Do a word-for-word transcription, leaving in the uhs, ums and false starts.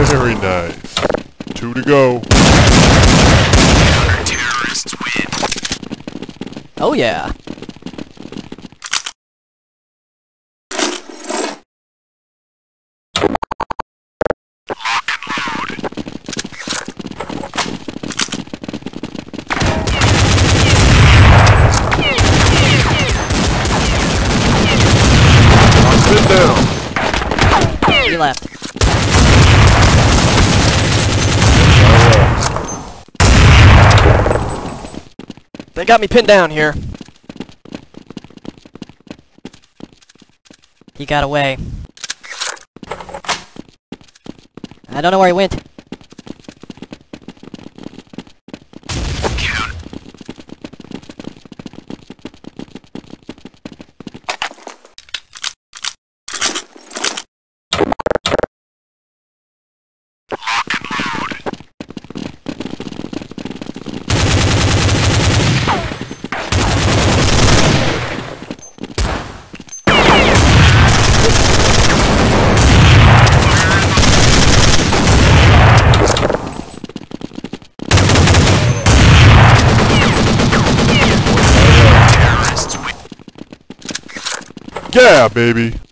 Very nice. Two to go. Terrorists win. Oh yeah. Sit down. You left. They got me pinned down here. He got away. I don't know where he went. Yeah, baby.